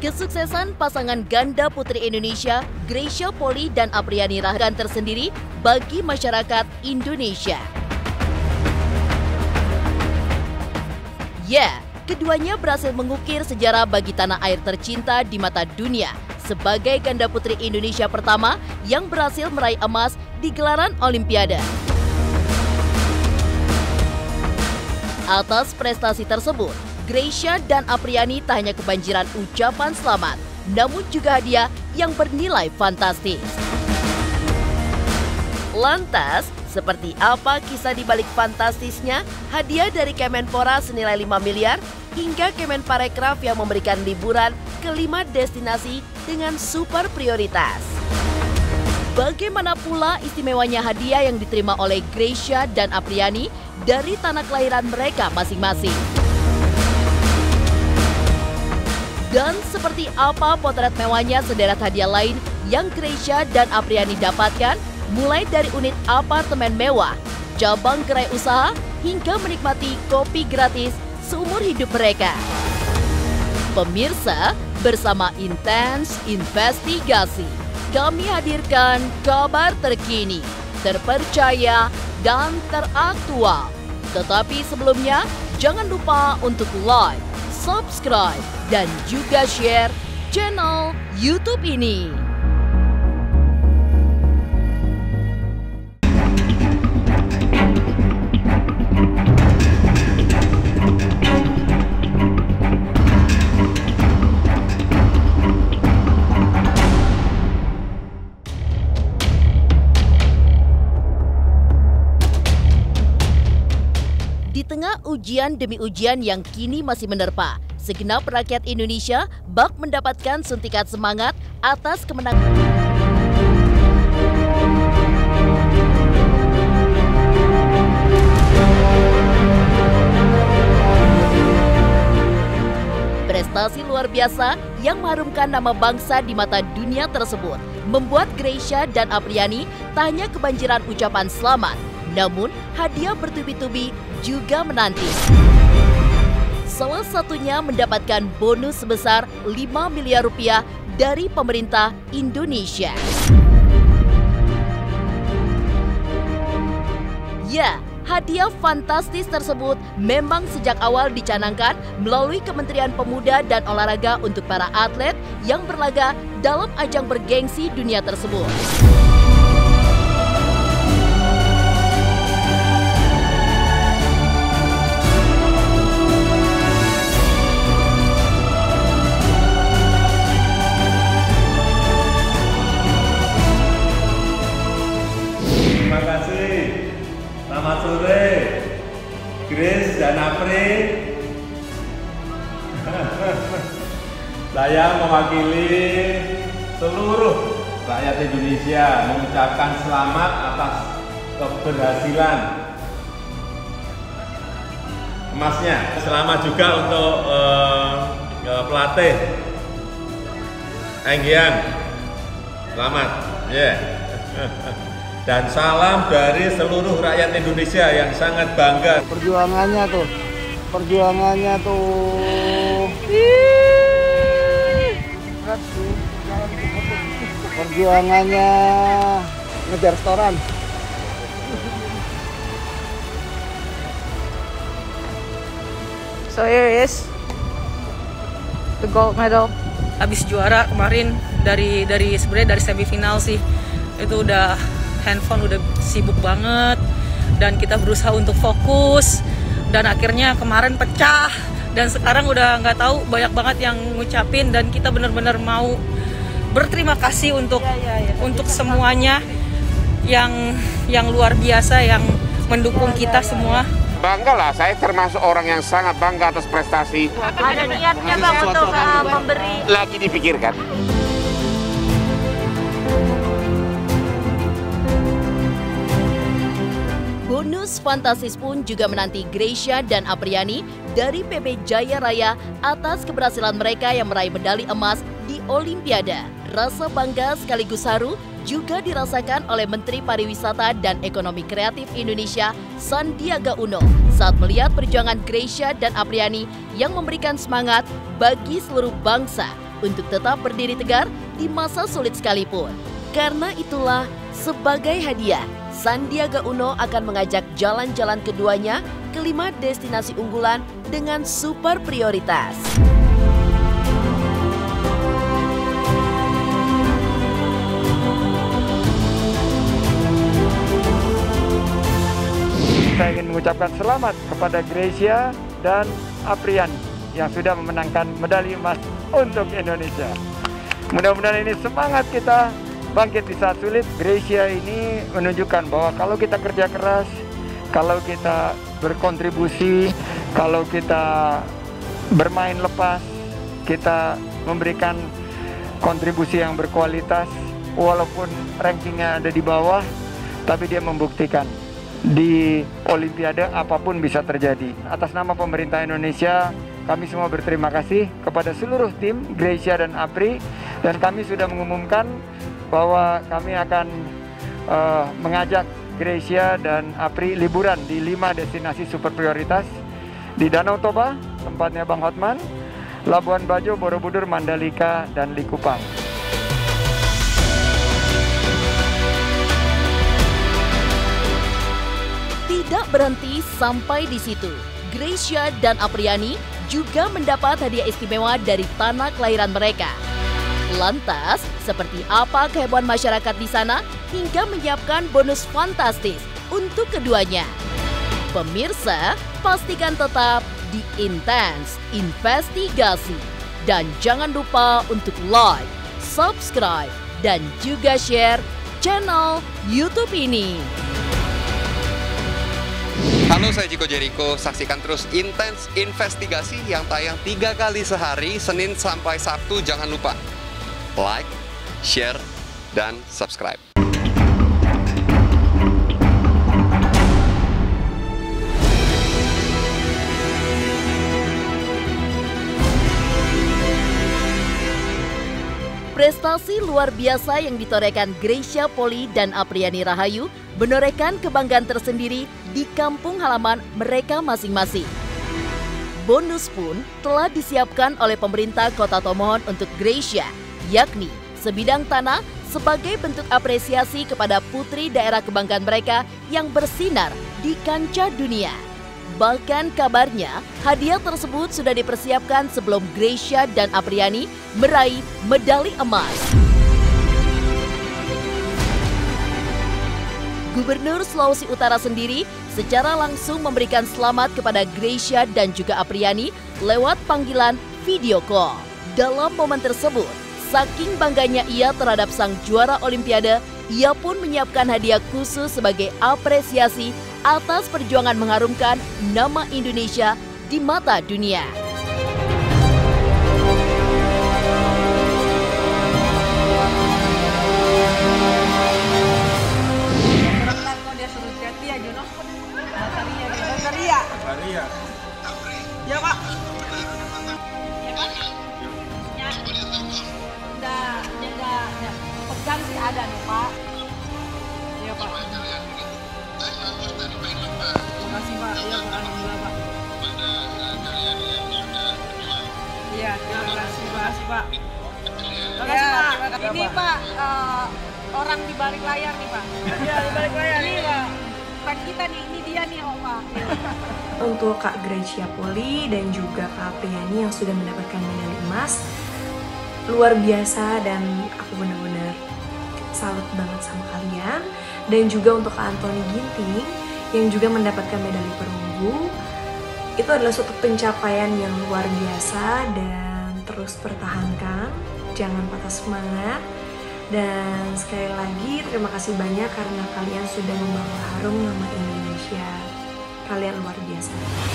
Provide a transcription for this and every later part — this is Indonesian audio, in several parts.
Kesuksesan pasangan ganda putri Indonesia, Grecia Poli dan Apriani Rahagan tersendiri bagi masyarakat Indonesia. Ya, keduanya berhasil mengukir sejarah bagi tanah air tercinta di mata dunia sebagai ganda putri Indonesia pertama yang berhasil meraih emas di gelaran Olimpiade. Atas prestasi tersebut, Grecia dan Apriani tak hanya kebanjiran ucapan selamat, namun juga hadiah yang bernilai fantastis. Lantas, seperti apa kisah di balik fantastisnya hadiah dari Kemenpora senilai 5 miliar hingga Kemenparekraf yang memberikan liburan ke 5 destinasi dengan super prioritas? Bagaimana pula istimewanya hadiah yang diterima oleh Grecia dan Apriani dari tanah kelahiran mereka masing-masing? Dan seperti apa potret mewahnya sederet hadiah lain yang Grecia dan Apriani dapatkan, mulai dari unit apartemen mewah, cabang gerai usaha, hingga menikmati kopi gratis seumur hidup mereka. Pemirsa, bersama Intens Investigasi, kami hadirkan kabar terkini, terpercaya, dan teraktual. Tetapi sebelumnya, jangan lupa untuk like, subscribe, dan juga share channel YouTube ini. Di tengah ujian demi ujian yang kini masih menerpa, segenap rakyat Indonesia bak mendapatkan suntikan semangat atas kemenangan. Prestasi luar biasa yang mengharumkan nama bangsa di mata dunia tersebut membuat Grecia dan Apriani tak hanya kebanjiran ucapan selamat, namun hadiah bertubi-tubi juga menanti. Salah satunya mendapatkan bonus sebesar 5 miliar rupiah dari pemerintah Indonesia. Ya, hadiah fantastis tersebut memang sejak awal dicanangkan melalui Kementerian Pemuda dan Olahraga untuk para atlet yang berlaga dalam ajang bergengsi dunia tersebut. Terima kasih. Selamat sore, Grace dan Apri. Saya mewakili seluruh rakyat Indonesia mengucapkan selamat atas keberhasilan emasnya. Selamat juga untuk pelatih Enggian. Selamat, ya. Dan salam dari seluruh rakyat Indonesia yang sangat bangga. Perjuangannya tuh. Berat sih. Perjuangannya ngejar restoran. So here is the gold medal. Habis juara kemarin dari sebenarnya dari semifinal sih, itu udah handphone udah sibuk banget dan kita berusaha untuk fokus dan akhirnya kemarin pecah dan sekarang udah nggak tahu, banyak banget yang ngucapin dan kita benar-benar mau berterima kasih untuk semuanya yang luar biasa yang mendukung kita semua. Bangga lah, saya termasuk orang yang sangat bangga atas prestasi. Ada niatnya Bang untuk memberi? Lagi dipikirkan. Bonus fantastis pun juga menanti Grecia dan Apriani dari PB Jaya Raya atas keberhasilan mereka yang meraih medali emas di Olimpiade. Rasa bangga sekaligus haru juga dirasakan oleh Menteri Pariwisata dan Ekonomi Kreatif Indonesia Sandiaga Uno saat melihat perjuangan Grecia dan Apriani yang memberikan semangat bagi seluruh bangsa untuk tetap berdiri tegar di masa sulit sekalipun. Karena itulah, sebagai hadiah, Sandiaga Uno akan mengajak jalan-jalan keduanya ke 5 destinasi unggulan dengan super prioritas. Saya ingin mengucapkan selamat kepada Greysia dan Apriani yang sudah memenangkan medali emas untuk Indonesia. Mudah-mudahan ini semangat kita bangkit di saat sulit. Greysia ini menunjukkan bahwa kalau kita kerja keras, kalau kita berkontribusi, kalau kita bermain lepas, kita memberikan kontribusi yang berkualitas, walaupun rankingnya ada di bawah, tapi dia membuktikan di Olimpiade apapun bisa terjadi. Atas nama pemerintah Indonesia, kami semua berterima kasih kepada seluruh tim Greysia dan Apri, dan kami sudah mengumumkan bahwa kami akan mengajak Greysia dan Apri liburan di 5 destinasi super prioritas di Danau Toba, tempatnya Bang Hotman, Labuan Bajo, Borobudur, Mandalika, dan Likupang. Tidak berhenti sampai di situ, Greysia dan Apriani juga mendapat hadiah istimewa dari tanah kelahiran mereka. Lantas, seperti apa kehebohan masyarakat di sana hingga menyiapkan bonus fantastis untuk keduanya? Pemirsa, pastikan tetap di Intense Investigasi. Dan jangan lupa untuk like, subscribe, dan juga share channel YouTube ini. Halo, saya Chico Jericho. Saksikan terus Intense Investigasi yang tayang 3 kali sehari, Senin sampai Sabtu. Jangan lupa like, share, dan subscribe. Prestasi luar biasa yang ditorehkan Greysia Poli dan Apriani Rahayu menorehkan kebanggaan tersendiri di kampung halaman mereka masing-masing. Bonus pun telah disiapkan oleh pemerintah Kota Tomohon untuk Greysia, yakni sebidang tanah sebagai bentuk apresiasi kepada putri daerah kebanggaan mereka yang bersinar di kancah dunia. Bahkan kabarnya, hadiah tersebut sudah dipersiapkan sebelum Greysia dan Apriani meraih medali emas. Gubernur Sulawesi Utara sendiri secara langsung memberikan selamat kepada Greysia dan juga Apriani lewat panggilan video call. Dalam momen tersebut, saking bangganya ia terhadap sang juara Olimpiade, ia pun menyiapkan hadiah khusus sebagai apresiasi atas perjuangan mengharumkan nama Indonesia di mata dunia. Ya, Pak. Pegang sih ada nih, Pak. Iya, Pak. Terima kasih, Pak. Iya, Pak. Alhamdulillah, Pak. Iya, terima kasih, Pak. Terima kasih, Pak. Ini, Pak, orang di balik layar nih, Pak. Iya, di balik layar. Ini, Pak. Bukan kita nih, ini dia nih, Pak. Untuk Kak Greysia Poli dan juga Kak Apriani yang sudah mendapatkan medali emas, luar biasa, dan aku benar-benar salut banget sama kalian. Dan juga untuk Kak Antoni Ginting yang juga mendapatkan medali perunggu, itu adalah suatu pencapaian yang luar biasa, dan terus pertahankan, jangan patah semangat. Dan sekali lagi terima kasih banyak karena kalian sudah membawa harum nama Indonesia. Kalian luar biasa.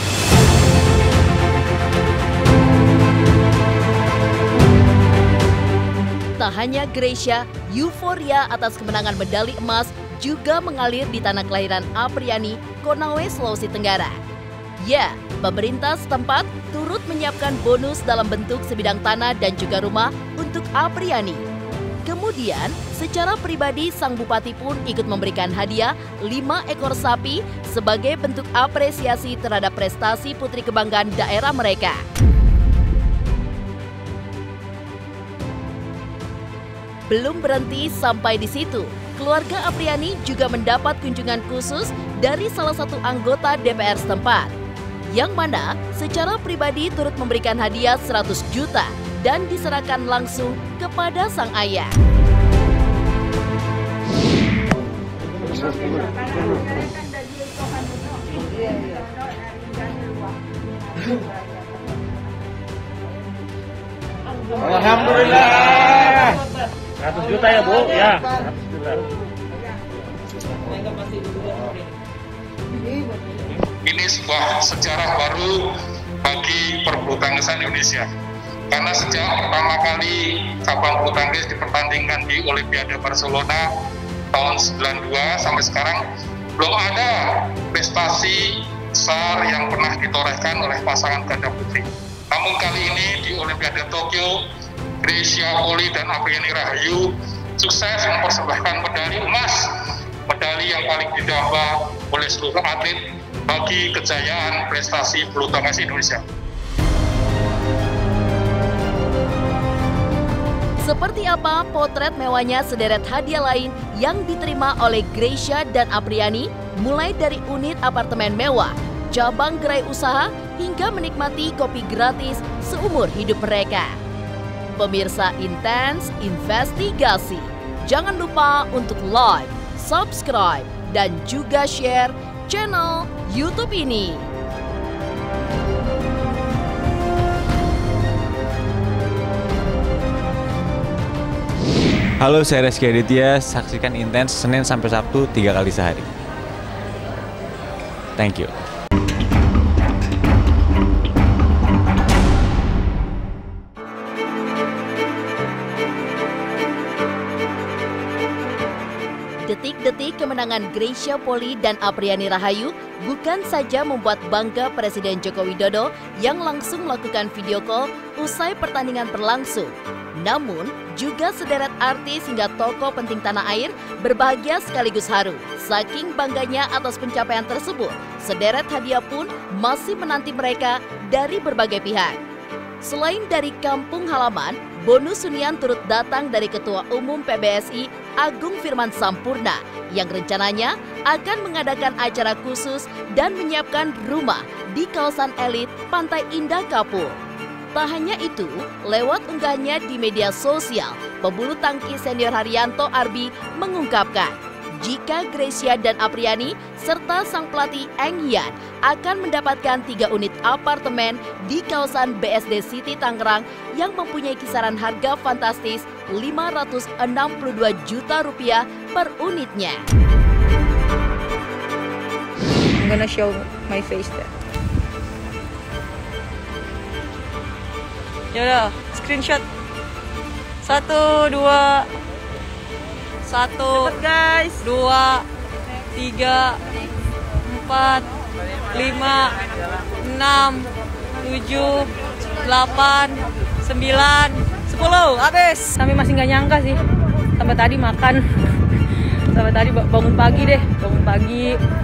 Tak hanya Greysia, euforia atas kemenangan medali emas juga mengalir di tanah kelahiran Apriani, Konawe, Sulawesi Tenggara. Ya, pemerintah setempat turut menyiapkan bonus dalam bentuk sebidang tanah dan juga rumah untuk Apriani. Kemudian, secara pribadi sang bupati pun ikut memberikan hadiah 5 ekor sapi sebagai bentuk apresiasi terhadap prestasi putri kebanggaan daerah mereka. Belum berhenti sampai di situ, keluarga Apriani juga mendapat kunjungan khusus dari salah satu anggota DPR setempat, yang mana secara pribadi turut memberikan hadiah 100 juta dan diserahkan langsung kepada sang ayah. Alhamdulillah. 100 juta ya, Bu? Ya, 100 juta. Ini sebuah sejarah baru bagi perbulu tangkisan Indonesia. Karena sejak pertama kali cabang bulu tangkis dipertandingkan di Olimpiade Barcelona tahun 92 sampai sekarang belum ada prestasi besar yang pernah ditorehkan oleh pasangan ganda putri. Namun kali ini di Olimpiade Tokyo, Greysia Poli dan Apriani Rahayu sukses mempersembahkan medali emas, medali yang paling didamba oleh seluruh atlet bagi kejayaan prestasi bulu tangkis Indonesia. Seperti apa potret mewahnya sederet hadiah lain yang diterima oleh Greysia dan Apriani, mulai dari unit apartemen mewah, cabang gerai usaha, hingga menikmati kopi gratis seumur hidup mereka. Pemirsa Intens Investigasi, jangan lupa untuk like, subscribe, dan juga share channel YouTube ini. Halo, saya Reski Aditya. Saksikan Intens Senin sampai Sabtu 3 kali sehari. Thank you. Detik-detik kemenangan Greysia Poli dan Apriani Rahayu bukan saja membuat bangga Presiden Joko Widodo yang langsung melakukan video call usai pertandingan berlangsung. Namun, juga sederet artis hingga tokoh penting tanah air berbahagia sekaligus haru. Saking bangganya atas pencapaian tersebut, sederet hadiah pun masih menanti mereka dari berbagai pihak. Selain dari kampung halaman, bonus hunian turut datang dari Ketua Umum PBSI Agung Firman Sampurna yang rencananya akan mengadakan acara khusus dan menyiapkan rumah di kawasan elit Pantai Indah Kapur. Tak hanya itu, lewat unggahnya di media sosial, pebulu tangkis senior Haryanto Arbi mengungkapkan jika Greysia dan Apriani serta sang pelatih Eng Hian akan mendapatkan 3 unit apartemen di kawasan BSD City Tangerang yang mempunyai kisaran harga fantastis Rp562 juta per unitnya. I'm gonna show my face there. Yaudah, screenshot. 1, 2, 1, guys. 2, 3, 4, 5, 6, 7, 8, 9, 10. Habis. Kami masih nggak nyangka sih. Sampai tadi makan. Sampai tadi bangun pagi deh. Bangun pagi.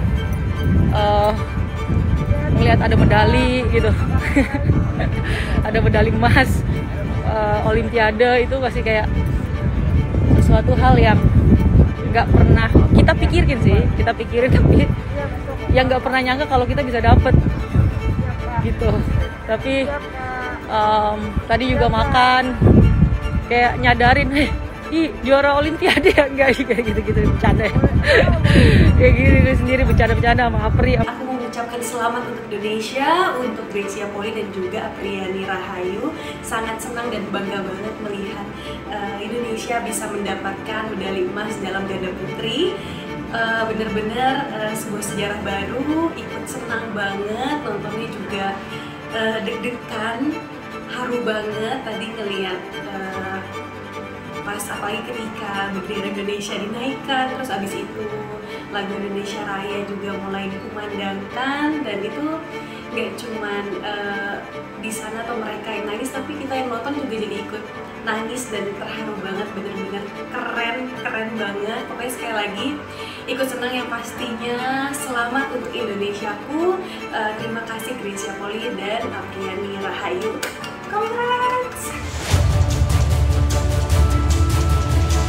Ngelihat ada medali gitu. Ada medali emas Olimpiade, itu masih kayak sesuatu hal yang nggak pernah kita pikirin sih, tapi yang nggak pernah nyangka kalau kita bisa dapet gitu. Tapi tadi juga makan kayak nyadarin, juara Olimpiade ya, enggak kayak gitu-gitu bercanda kayak gini sendiri bercanda-bercanda sama Apri. Aku mau mengucapkan selamat untuk Indonesia, untuk Greysia Poli dan juga Apriani Rahayu. Sangat senang dan bangga banget melihat Indonesia bisa mendapatkan medali emas dalam ganda putri. Bener-bener sebuah sejarah baru, ikut senang banget, nontonnya juga deg-degan, haru banget tadi ngelihat pas apalagi ketika bendera Indonesia dinaikkan, terus abis itu lagu Indonesia Raya juga mulai dikumandangkan, dan itu gak cuman di sana atau mereka yang nangis, tapi kita yang nonton juga jadi ikut nangis dan terharu banget. Bener-bener keren banget. Pokoknya sekali lagi ikut senang yang pastinya. Selamat untuk Indonesiaku. Terima kasih Greysia Poli dan Apriani Rahayu. Congrats!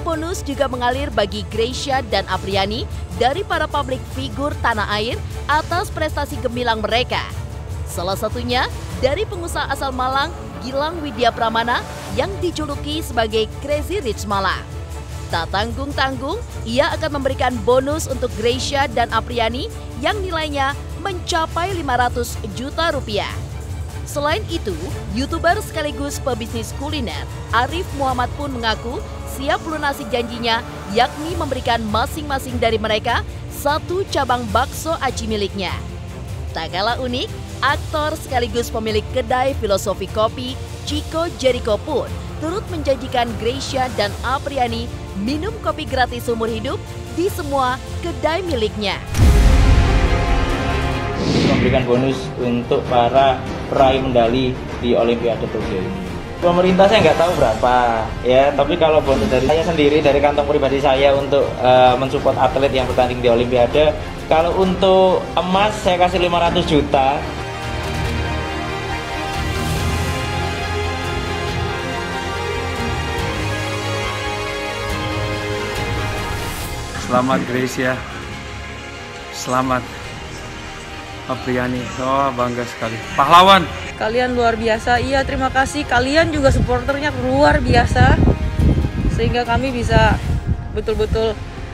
bonus juga mengalir bagi Gracia dan Apriani dari para publik figur tanah air atas prestasi gemilang mereka. Salah satunya dari pengusaha asal Malang, Gilang Widya Pramana yang dijuluki sebagai Crazy Rich Malang. Tak tanggung-tanggung, ia akan memberikan bonus untuk Gracia dan Apriani yang nilainya mencapai 500 juta rupiah. Selain itu, YouTuber sekaligus pebisnis kuliner Arif Muhammad pun mengaku siap melunasi janjinya, yakni memberikan masing-masing dari mereka satu cabang bakso aci miliknya. Tak kalah unik, aktor sekaligus pemilik kedai filosofi kopi Chico Jericho pun turut menjanjikan Gracia dan Apriani minum kopi gratis seumur hidup di semua kedai miliknya. Memberikan bonus untuk para peraih medali di Olimpiade Tokyo ini. Pemerintah saya nggak tahu berapa ya, tapi kalau bonus dari saya sendiri, dari kantong pribadi saya untuk mensupport atlet yang bertanding di Olimpiade, kalau untuk emas saya kasih 500 juta. Selamat Gracia, selamat Apriani, oh bangga sekali, pahlawan. Kalian luar biasa, iya terima kasih. Kalian juga supporternya luar biasa, sehingga kami bisa betul-betul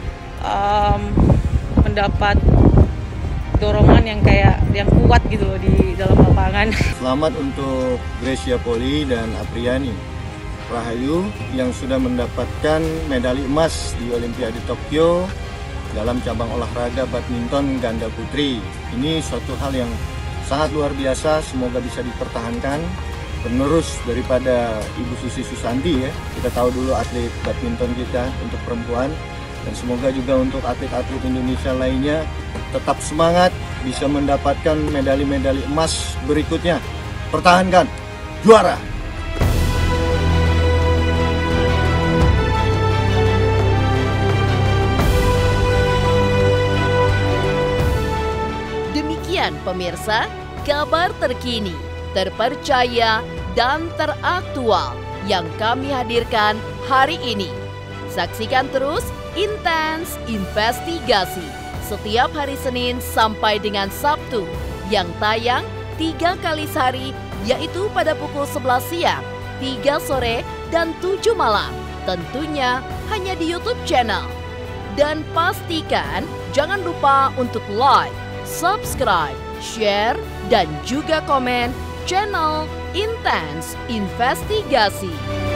mendapat dorongan yang kuat gitu loh di dalam lapangan. Selamat untuk Gracia Poli dan Apriani Rahayu yang sudah mendapatkan medali emas di Olimpiade Tokyo dalam cabang olahraga badminton ganda putri. Ini suatu hal yang sangat luar biasa, semoga bisa dipertahankan. Penerus daripada Ibu Susi Susanti ya, kita tahu dulu atlet badminton kita untuk perempuan, dan semoga juga untuk atlet-atlet Indonesia lainnya tetap semangat, bisa mendapatkan medali-medali emas berikutnya. Pertahankan, juara! Demikian pemirsa, kabar terkini, terpercaya, dan teraktual yang kami hadirkan hari ini. Saksikan terus Intens Investigasi setiap hari Senin sampai dengan Sabtu yang tayang 3 kali sehari, yaitu pada pukul 11 siang, 3 sore, dan 7 malam. Tentunya hanya di YouTube channel. Dan pastikan jangan lupa untuk like, subscribe, share, dan juga komen channel Intens Investigasi.